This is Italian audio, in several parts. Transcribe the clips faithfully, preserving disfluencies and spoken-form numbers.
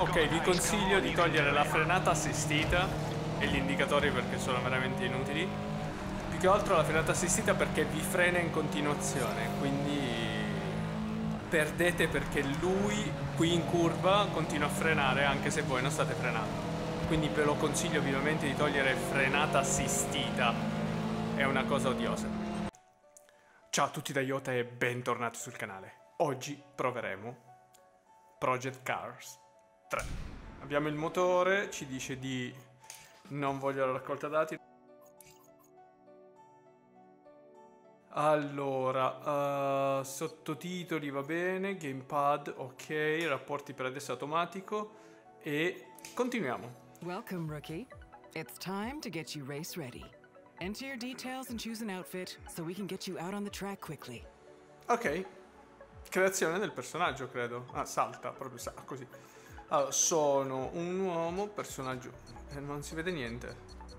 Ok, vi consiglio di togliere la frenata assistita e gli indicatori perché sono veramente inutili. Più che altro la frenata assistita perché vi frena in continuazione, quindi perdete perché lui qui in curva continua a frenare anche se voi non state frenando. Quindi ve lo consiglio vivamente di togliere frenata assistita, è una cosa odiosa. Ciao a tutti da Iota e bentornati sul canale. Oggi proveremo Project Cars tre. Abbiamo il motore, ci dice di non voglio la raccolta dati. Allora, uh, sottotitoli va bene, gamepad ok, rapporti per adesso automatico e continuiamo. Welcome, rookie. It's time to get you race ready. Enter your details and choose an outfit so we can get you out on the track quickly. Ok, creazione del personaggio credo. Ah, salta, proprio sa così. Allora, sono un uomo, personaggio... Eh, non si vede niente.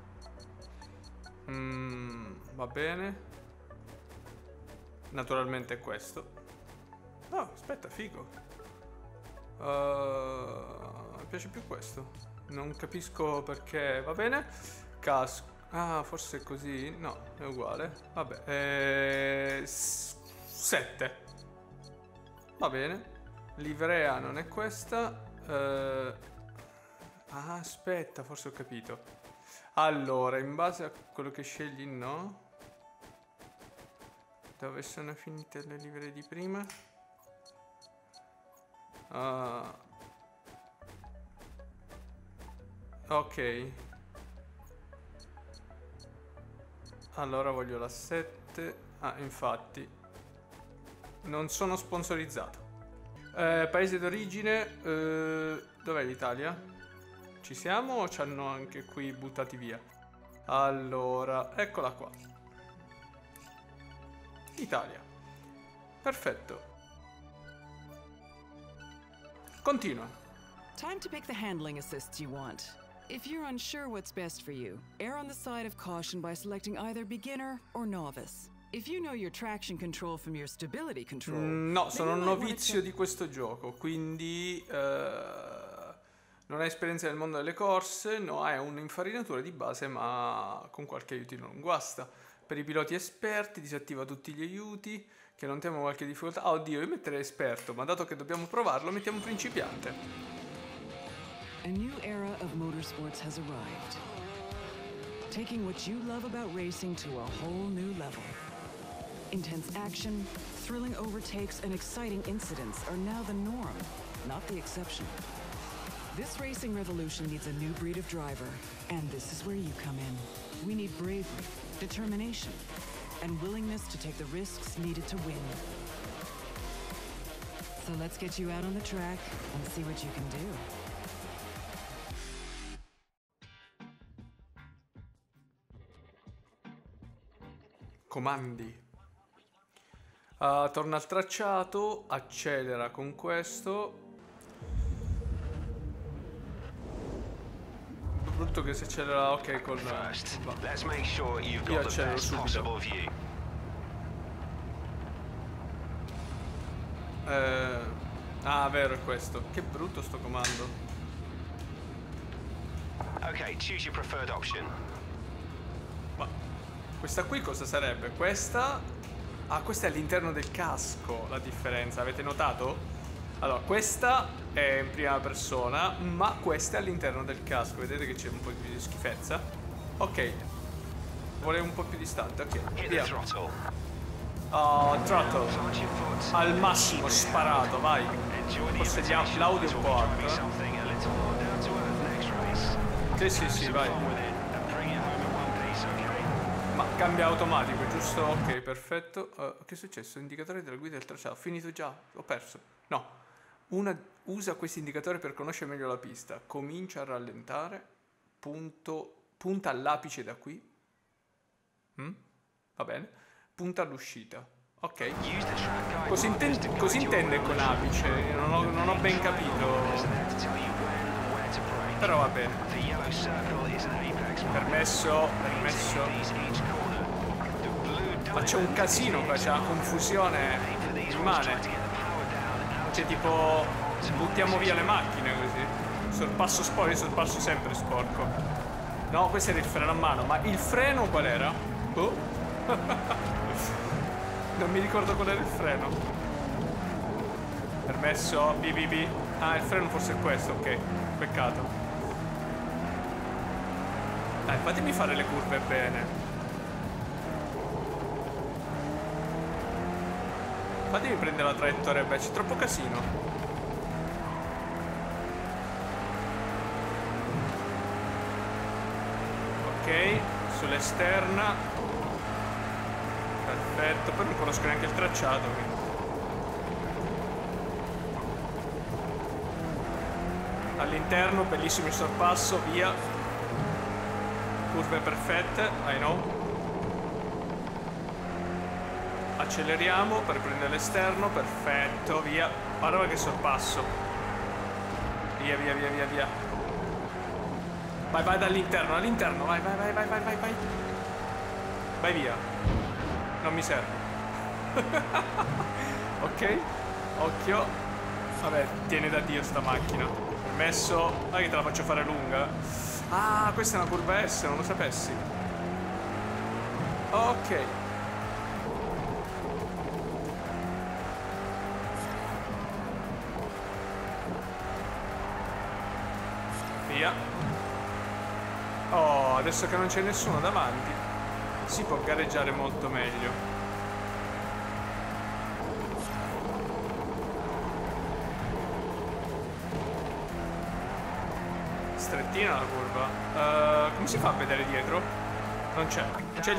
Mm, va bene. Naturalmente è questo. No, aspetta, figo. Uh, mi piace più questo. Non capisco perché. Va bene. Casco. Ah, forse è così. No, è uguale. Vabbè. Eh, sette. Va bene. Livrea non è questa. Uh, ah, aspetta, forse ho capito. Allora, in base a quello che scegli, no. Dove sono finite le livree di prima? Uh, ok. Allora voglio la sette. Ah, infatti non sono sponsorizzato. eh, Paese d'origine, eh, dov'è l'Italia? Ci siamo o ci hanno anche qui buttati via? Allora, eccola qua. Italia. Perfetto. Continua. Time to pick the handling assists you want. If you're unsure what's best for you, err on the side of caution by selecting either beginner or novice. If you know your traction control from your stability control... Mm, no, sono un novizio di questo gioco, quindi uh, non hai esperienza nel mondo delle corse, no, hai un'infarinatura di base ma con qualche aiutino non guasta. Per i piloti esperti disattiva tutti gli aiuti, che non temo qualche difficoltà. Ah, oddio, io metterei esperto, ma dato che dobbiamo provarlo mettiamo principiante. A new era of motorsports has arrived, taking what you love about racing to a whole new level. Intense action, thrilling overtakes, and exciting incidents are now the norm, not the exception. This racing revolution needs a new breed of driver, and this is where you come in. We need bravery, determination, and willingness to take the risks needed to win. So let's get you out on the track and see what you can do. Comandi. Uh, torna al tracciato, accelera con questo. Brutto che si accelera, ok, con... First, let's make sure you've Io got the accelero best subito. possible view. Eh, ah, vero, è questo. Che brutto sto comando. Okay, choose your preferred option. Ma questa qui cosa sarebbe? Questa... Ah, questa è all'interno del casco, la differenza, avete notato? Allora, questa è in prima persona, ma questa è all'interno del casco. Vedete che c'è un po' di schifezza? Ok. Vorrei un po' più distante, ok. Hit the Via. throttle. Oh, throttle. Plant your foot. Al massimo, sparato, vai. Enjoy the Possediamo invitation. l'audio Let's un all po' be alto. driving something a little more down to earth next race. Sì, sì, sì, vai. Fun with it and bring it home in one piece, okay? Ma cambia automatico, giusto? Ok, perfetto. Uh, che è successo? Indicatore della guida del tracciato. Finito già? Ho perso. No. Una, usa questo indicatore per conoscere meglio la pista. Comincia a rallentare. Punto, punta all'apice da qui. Mm? Va bene. Punta all'uscita. Ok. Use the track guide Cosa, inten markers to guide cosa your intende road. con apice? Non ho, non ho ben capito. Markers are there to tell you when and where to brake. Però va bene. The yellow circle is an apex mark. Permesso, permesso. These each corner. The blue Ma c'è un casino qua, c'è una confusione rimane. Cioè tipo buttiamo via le macchine così. Sorpasso sporco, io sorpasso sempre sporco. No, questo era il freno a mano, ma il freno qual era? Oh. Non mi ricordo qual era il freno. Permesso, bi bi bi. Ah, il freno forse è questo, ok. Peccato. Dai, fatemi fare le curve bene. Fatemi prendere la traiettoria, beh, c'è troppo casino. Ok, sull'esterna. Perfetto, poi non conosco neanche il tracciato. Quindi. All'interno, bellissimo il sorpasso, via. Curve perfette, I know. Acceleriamo per prendere l'esterno, perfetto, via. Guarda che sorpasso. Via, via, via, via, via. Vai, vai dall'interno, all'interno, vai, vai, vai, vai, vai, vai, vai. Vai via. Non mi serve. Ok, occhio. Vabbè, tiene da Dio sta macchina. Permesso. Dai che te la faccio fare lunga. Ah, questa è una curva S, non lo sapessi. Ok. Via. Oh, adesso che non c'è nessuno davanti si può gareggiare molto meglio. Strettina la curva. Uh, come si fa a vedere dietro? Non c'è. Non c'è il...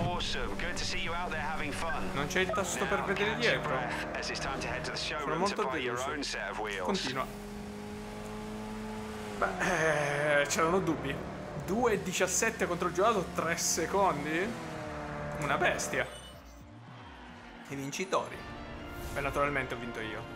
Non c'è il tasto per vedere dietro. Sono molto deluso. Continua. Beh, eh, c'erano dubbi. due e diciassette contro il giocato, tre secondi? Una bestia. I vincitori. E naturalmente ho vinto io.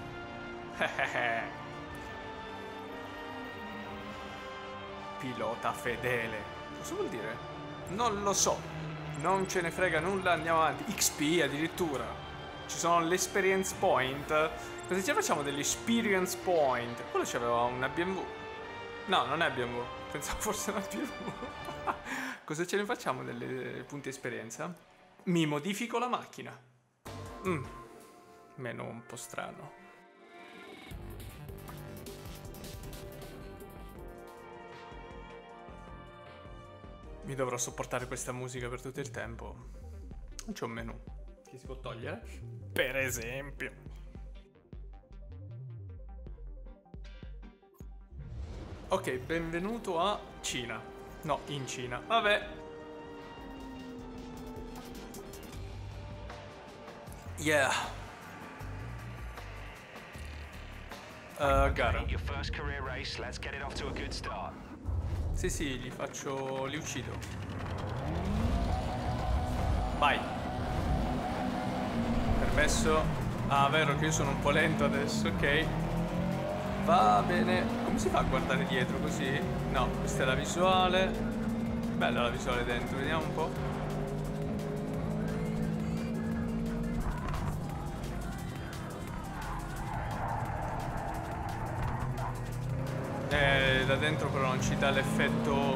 Pilota fedele. Cosa vuol dire? Non lo so. Non ce ne frega nulla, andiamo avanti. X P addirittura. Ci sono l'experience point. Cosa ci facciamo degli experience point? Quello c'aveva una B M W. No, non è B M W. Pensavo fosse una B M W. Cosa ce ne facciamo delle punti esperienza? Mi modifico la macchina. Mm. Meno un po' strano. Mi dovrò sopportare questa musica per tutto il tempo. Non c'è un menu che si può togliere? Per esempio. Ok, benvenuto a Cina. No, in Cina. Vabbè. Yeah. Uh, gara. Sì, sì, li faccio... li uccido. Vai. Permesso. Ah, vero che io sono un po' lento adesso, ok. Va bene. Come si fa a guardare dietro così? No, questa è la visuale. Bella la visuale dentro, vediamo un po'. Eh, da dentro però non ci dà l'effetto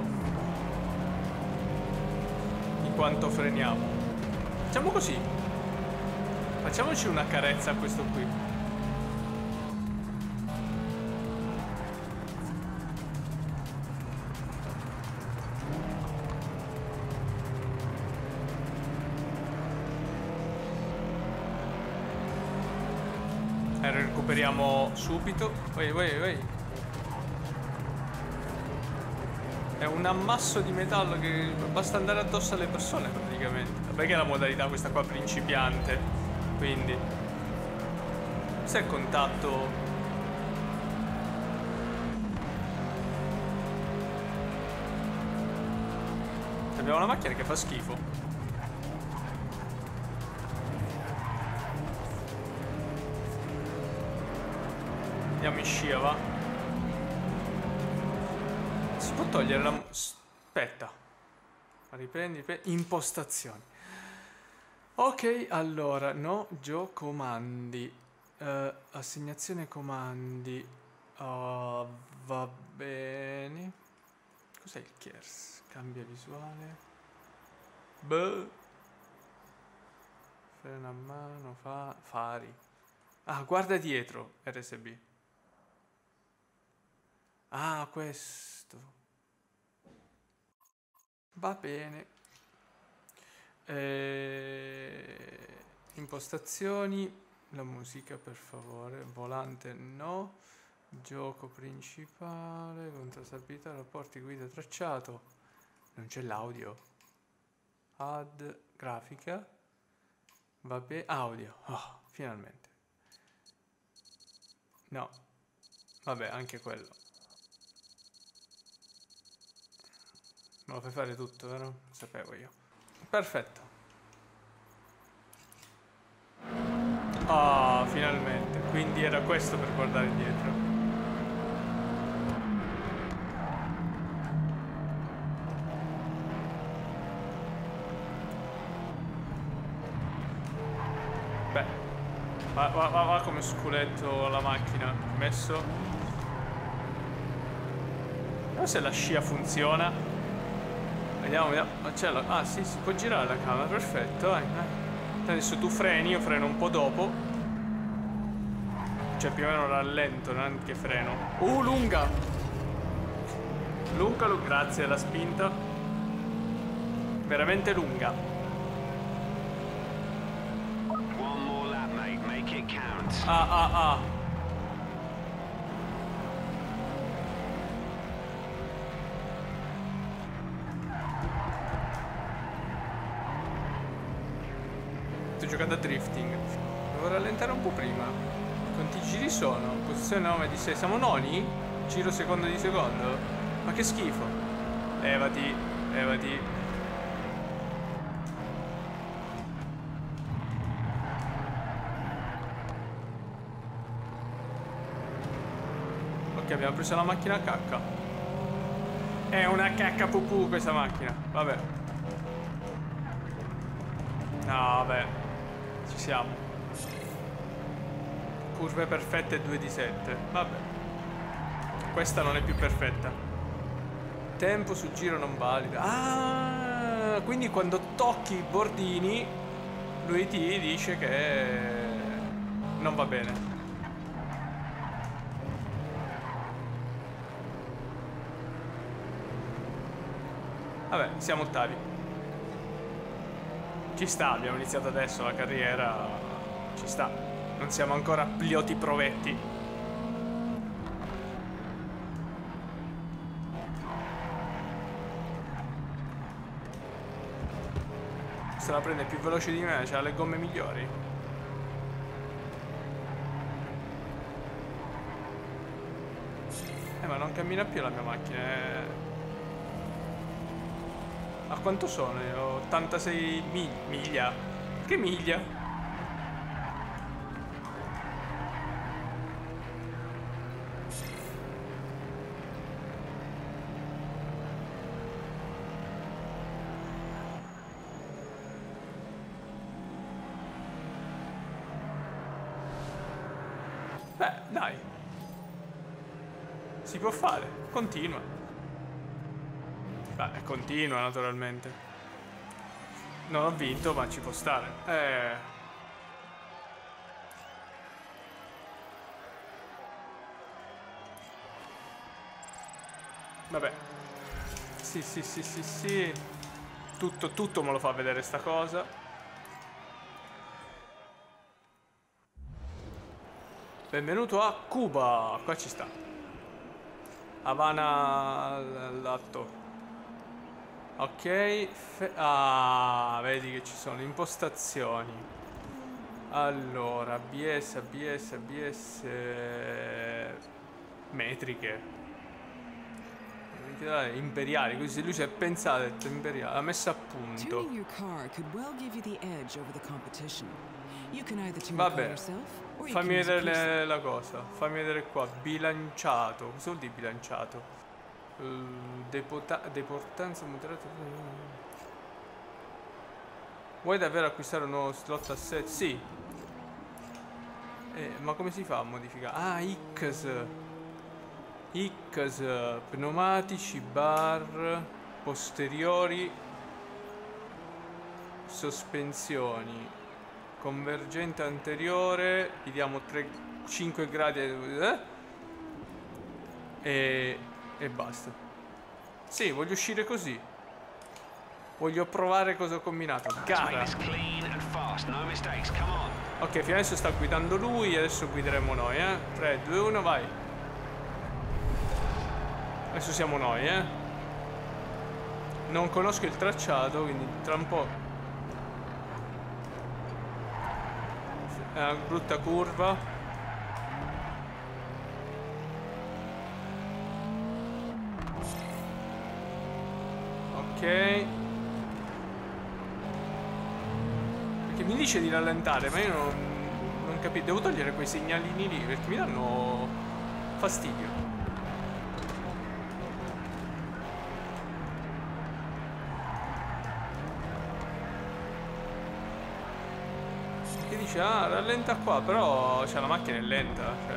di quanto freniamo. Facciamo così. Facciamoci una carezza a questo qui. E recuperiamo subito. Vai, vai, vai. È un ammasso di metallo che basta andare addosso alle persone praticamente. Vabbè che è la modalità questa qua principiante. Quindi se è contatto. Abbiamo una macchina che fa schifo. Andiamo in scia, va. Si può togliere la... Aspetta. Riprendi, riprendi. Impostazioni. Ok, allora, no, gio comandi. Uh, assegnazione comandi. Oh, va bene. Cos'è il Kers? Cambia visuale. Beh. Freno a mano, fa... fari. Ah, guarda dietro, R S B. Ah, questo. Va bene. Eh, impostazioni. La musica, per favore. Volante, no. Gioco principale. Contrastabilità, rapporti, guida, tracciato. Non c'è l'audio. Add, grafica. Va bene. Audio. Oh, finalmente. No. Vabbè, anche quello. Me lo fai fare tutto, vero? Lo sapevo io. Perfetto. Ah, oh, finalmente. Quindi era questo per guardare indietro. Beh. Va, va, va, va come sculetto la macchina. Messo. Non so se la scia funziona. Vediamo, vediamo. C'è la... Ah, sì, si può girare la camera. Perfetto, vai, vai. Adesso tu freni, io freno un po' dopo. Cioè più o meno rallento, neanche freno. Uh, lunga! Lunga, lunga. Grazie alla spinta. Veramente lunga. One more lap, mate. Make it count. Ah, ah, ah. Sto giocando a drifting. Devo rallentare un po' prima. Quanti giri sono? Posizione nove di sei. Siamo noni? Giro secondo di secondo? Ma che schifo. Levati, levati. Ok, abbiamo preso la macchina a cacca. È una cacca pupù questa macchina. Vabbè. No, vabbè. Ci siamo. Curve perfette due di sette. Vabbè. Questa non è più perfetta. Tempo su giro non valido. Ah, quindi quando tocchi i bordini lui ti dice che non va bene. Vabbè, siamo ottavi. Ci sta, abbiamo iniziato adesso la carriera. Ci sta. Non siamo ancora piloti provetti. Se la prende più veloce di me, c'ha le gomme migliori. Eh, ma non cammina più la mia macchina. Eh. A quanto sono? ottantasei miglia. miglia. Che miglia? Beh, dai. Si può fare. Continua. Beh, continua naturalmente. Non ho vinto, ma ci può stare. Eh. Vabbè. Sì, sì, sì, sì, sì. Tutto, tutto me lo fa vedere sta cosa. Benvenuto a Cuba. Qua ci sta. Havana lato. Ok. Ah, vedi che ci sono impostazioni. Allora, A B S, A B S, A B S metriche. Imperiali, così lui si è pensato, ha detto imperiale, ha messo a punto. Vabbè, fammi vedere la cosa, fammi vedere qua, bilanciato, cosa vuol dire bilanciato? Uh, deportanza moderata. Vuoi davvero acquistare un nuovo slot asset? Sì. Eh, ma come si fa a modificare? Ah, X. I C A S, pneumatici, bar, posteriori, sospensioni, convergente anteriore, gli diamo tre, cinque gradi eh? e, e basta. Sì, voglio uscire così. Voglio provare cosa ho combinato. Gara. Ok, fino adesso sta guidando lui, adesso guideremo noi, eh. tre, due, uno, vai. Adesso siamo noi, eh. Non conosco il tracciato, quindi tra un po'. È una brutta curva. Ok. Perché mi dice di rallentare, ma io non, non capisco. Devo togliere quei segnalini lì perché mi danno fastidio. Che dice, ah, rallenta qua, però cioè, la macchina è lenta. Cioè.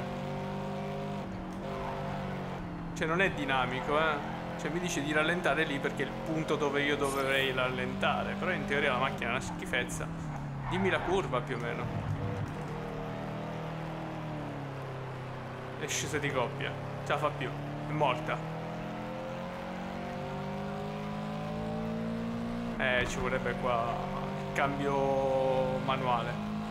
cioè non è dinamico, eh. Cioè mi dice di rallentare lì perché è il punto dove io dovrei rallentare. Però in teoria la macchina è una schifezza. Dimmi la curva più o meno. È scesa di coppia. Ce la fa più. È morta. Eh, ci vorrebbe qua il cambio manuale.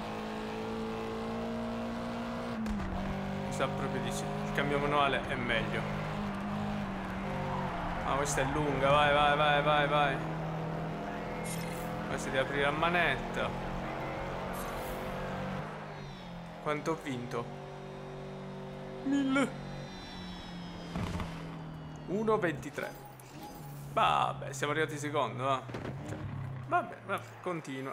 Mi sa proprio di sì. Il cambio manuale è meglio. Ah, questa è lunga. Vai, vai, vai, vai, vai. Questa devi aprire la manetta. Quanto ho vinto? Mille. uno ventitré. Vabbè, siamo arrivati secondo, va. Cioè, vabbè, vabbè, continua.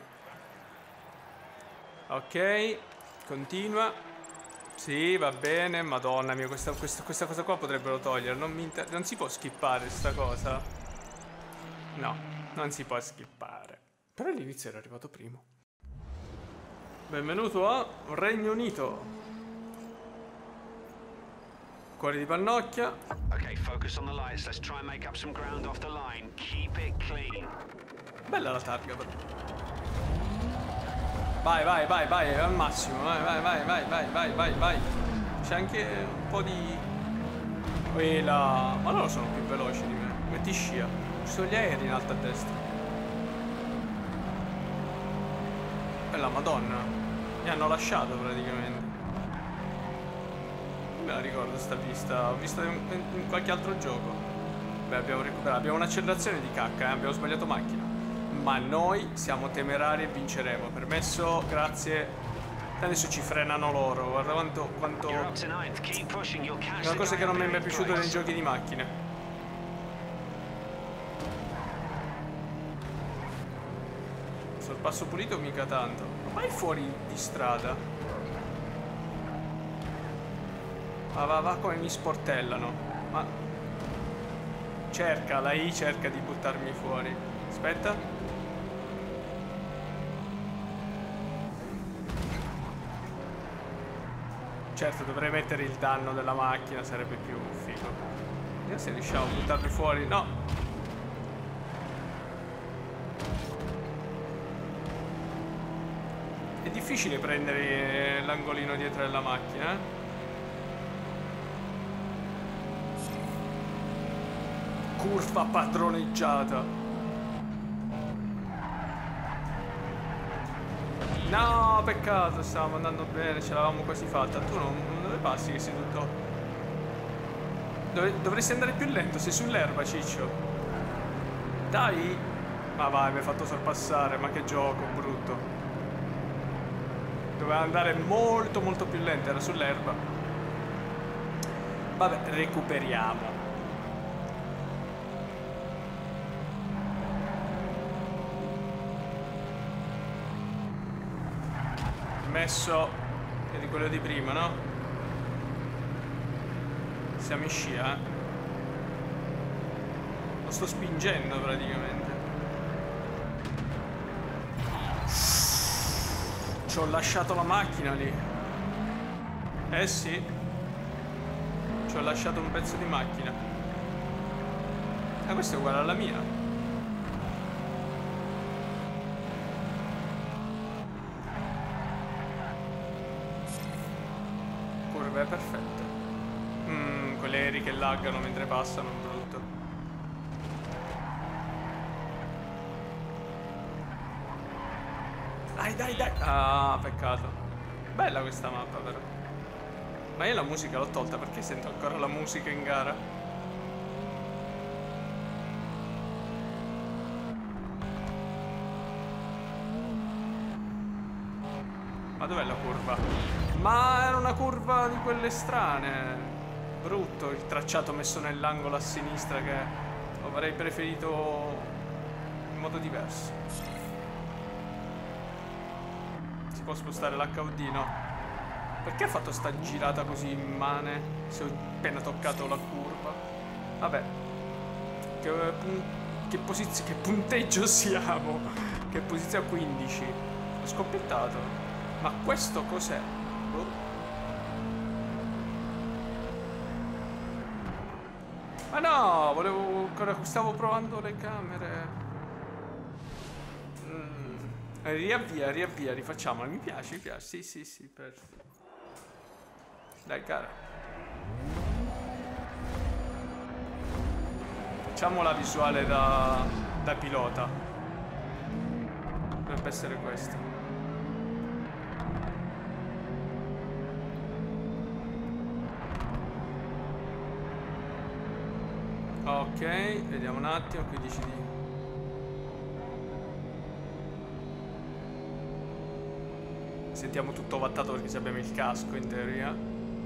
Ok, continua. Sì, va bene. Madonna mia, questa, questa, questa cosa qua potrebbero togliere. Non, mi inter... non si può skippare sta cosa. No, non si può skippare. Però all'inizio era arrivato primo. Benvenuto a Regno Unito. Cuore di pannocchia. Okay, focus on the lights. Let's try and make up some ground off the line. Keep it clean. Bella la targa però. Vai, vai, vai, vai, al massimo. Vai, vai, vai, vai, vai, vai, vai, vai. C'è anche un po' di... Quella... Ma loro sono più veloci di me. Metti scia. Ci sono gli aerei in alto a destra. Bella madonna. Mi hanno lasciato praticamente. Non me la ricordo sta pista. Ho visto in, in qualche altro gioco. Beh, abbiamo recuperato. Abbiamo un'accelerazione di cacca, eh? Abbiamo sbagliato macchina. Ma noi siamo temerari e vinceremo. Permesso, grazie. Adesso ci frenano loro. Guarda quanto, quanto... È una cosa che non mi è mai piaciuto nei giochi di macchine. Sorpasso pulito mica tanto. Ma vai fuori di strada. Va va va come mi sportellano. Ma cerca, la I cerca di buttarmi fuori. Aspetta. Certo, dovrei mettere il danno della macchina, sarebbe più figo. Vediamo se riusciamo a buttarli fuori. No. È difficile prendere l'angolino dietro della macchina, eh? Curva padroneggiata. No, peccato, stavamo andando bene, ce l'avevamo quasi fatta. Tu non, non dove passi che sei tutto... Dove, dovresti andare più lento, sei sull'erba, ciccio. Dai. Ma vai, mi hai fatto sorpassare, ma che gioco brutto. Doveva andare molto molto più lento, era sull'erba. Vabbè, recuperiamo. Messo è di quello di prima, no? Siamo in scia, eh? Lo sto spingendo praticamente. Ci ho lasciato la macchina lì. Eh sì. Ci ho lasciato un pezzo di macchina. Ah, questo è uguale alla mia. Curve perfette. Mmm, quelle aerei che laggano mentre passano, brutto. Dai, dai, dai. Ah, peccato. Bella questa mappa però. Ma io la musica l'ho tolta perché sento ancora la musica in gara. Ma dov'è la curva? Ma era una curva di quelle strane. Brutto il tracciato messo nell'angolo a sinistra, che avrei preferito in modo diverso. Si può spostare l'H U D? No. Perché ha fatto sta girata così immane se ho appena toccato la curva? Vabbè. Che, pun che, posiz che punteggio siamo? Che posizione? quindici. Ho scoppiettato. Ma questo cos'è? Oh. Ma no, volevo ancora. Stavo provando le camere. Mm. Riavvia, riavvia, rifacciamola. Mi piace, mi piace. Sì, sì, sì, perfetto. Dai, cara. Facciamo la visuale da, da pilota. Dovrebbe essere questa. Ok, vediamo un attimo, qui dici di... Sentiamo tutto vattato perché abbiamo il casco in teoria.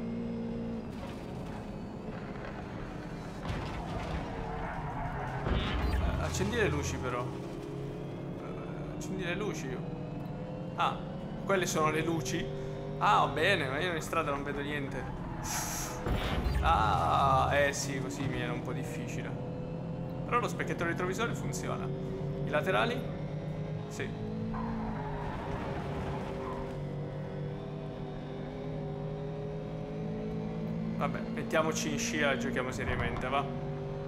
Accendi le luci però. Accendi le luci. Ah, quelle sono le luci. Ah, va bene, ma io in strada non vedo niente. Ah, eh sì, così mi era un po' difficile. Però lo specchietto retrovisore funziona. I laterali? Sì. Vabbè, mettiamoci in scia e giochiamo seriamente, va?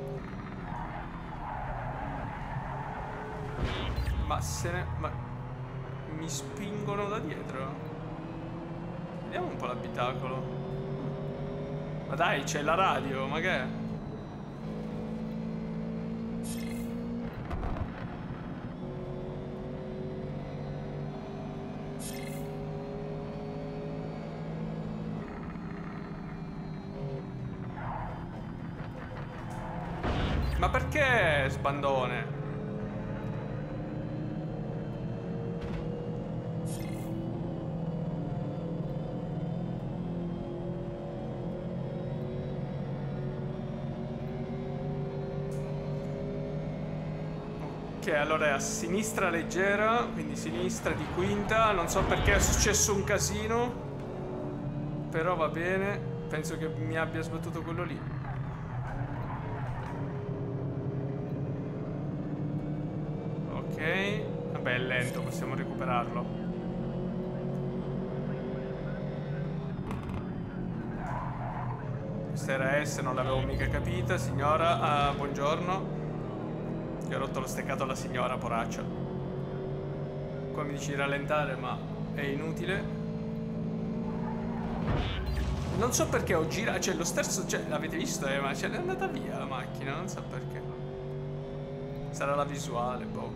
Ma se ne... ma... mi spingono da dietro. Vediamo un po' l'abitacolo. Ma dai, c'è la radio, ma che è? Ma perché sbandone? Ok, allora è a sinistra leggera, quindi sinistra di quinta. Non so perché è successo un casino, però va bene. Penso che mi abbia sbattuto quello lì. Ok, vabbè è lento, possiamo recuperarlo. Questa era S, non l'avevo mica capita. Signora, uh, buongiorno. Gli ho rotto lo steccato alla signora, poraccia. Qua mi dici di rallentare, ma è inutile. Non so perché ho girato, cioè lo stesso, cioè l'avete visto, eh, ma cioè, è andata via la macchina, non so perché. Sarà la visuale, boh.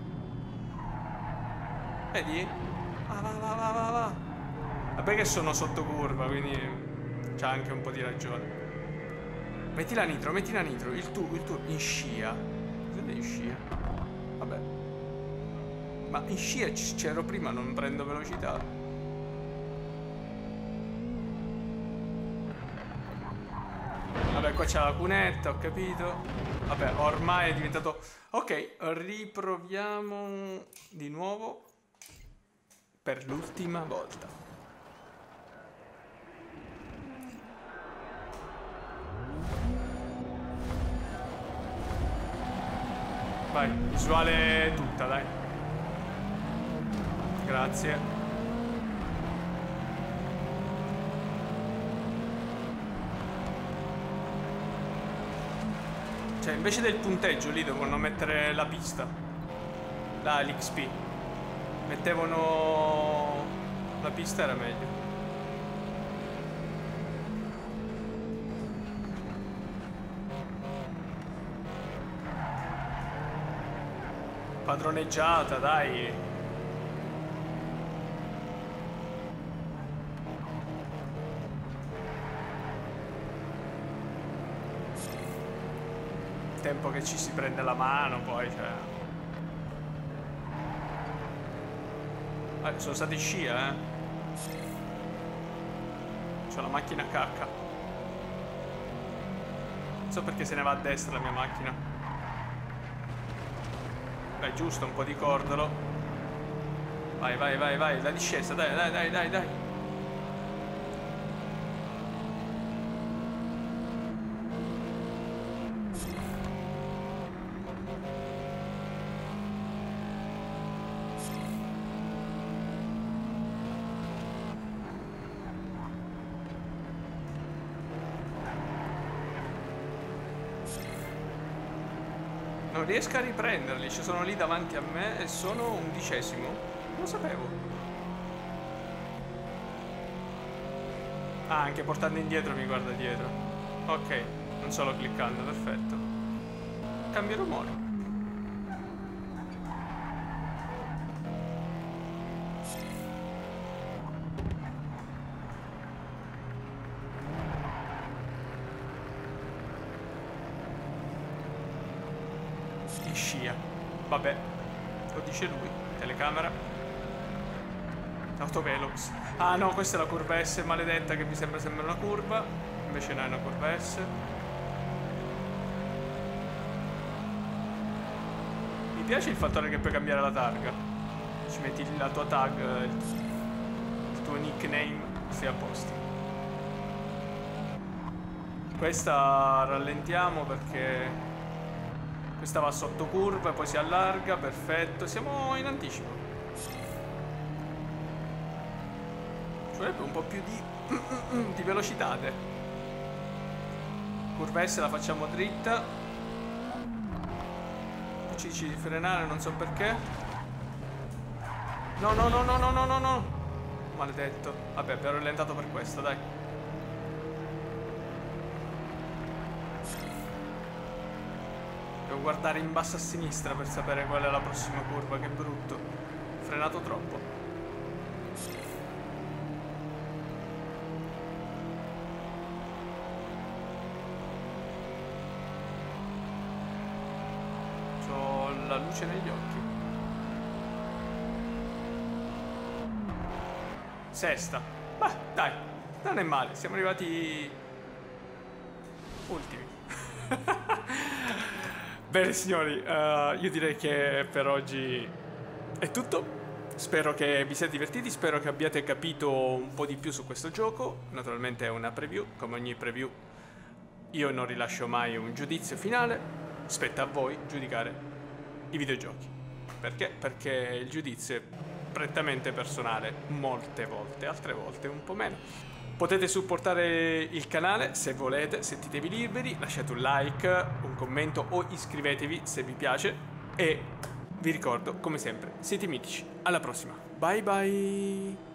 Vedi? Va, va, va, va, va, va. Vabbè che sono sotto curva, quindi c'ha anche un po' di ragione. Metti la nitro, metti la nitro, il tu, il tu, in scia. In scia. Vabbè. Ma in scia c'ero prima, non prendo velocità. Vabbè, qua c'è la cunetta, ho capito. Vabbè, ormai è diventato... Ok, riproviamo di nuovo per l'ultima volta. Vai, visuale tutta, dai. Grazie. Cioè, invece del punteggio lì dovevano mettere la pista. Là, l'X P. Mettevano... la pista era meglio. Padroneggiata, dai. Tempo che ci si prende la mano, poi, cioè... Eh, sono stati scia, eh. C'ho la macchina a cacca. Non so perché se ne va a destra la mia macchina. Beh, giusto, un po' di cordolo. Vai, vai, vai, vai, la discesa, dai, dai, dai, dai, dai. Non riesco a riprenderli, ci sono lì davanti a me e sono undicesimo. Non lo sapevo. Ah, anche portando indietro mi guarda dietro. Ok, non solo cliccando, perfetto. Cambio rumore. Scia. Vabbè, lo dice lui. Telecamera. Autovelox. Ah no, questa è la curva S maledetta che mi sembra sembra una curva. Invece no, è una curva S. Mi piace il fattore che puoi cambiare la targa. Ci metti la tua tag, il tuo nickname, stai a posto. Questa rallentiamo perché... questa va sotto curva e poi si allarga, perfetto, siamo in anticipo. Ci vorrebbe un po' più di, di velocità. Curva S la facciamo dritta. Poi ci dice di frenare, non so perché. No, no, no, no, no, no, no, no. Maledetto. Vabbè, abbiamo rallentato per questo, dai. Devo guardare in basso a sinistra per sapere qual è la prossima curva, che brutto. Frenato troppo. C'ho la luce negli occhi. Sesta. Beh, dai, non è male, siamo arrivati ultimi. Bene signori, uh, io direi che per oggi è tutto. Spero che vi siate divertiti, spero che abbiate capito un po' di più su questo gioco. Naturalmente è una preview, come ogni preview io non rilascio mai un giudizio finale. Spetta a voi giudicare i videogiochi. Perché? Perché il giudizio è prettamente personale molte volte, altre volte un po' meno. Potete supportare il canale se volete, sentitevi liberi, lasciate un like, un commento o iscrivetevi se vi piace e vi ricordo, come sempre, siete mitici. Alla prossima, bye bye!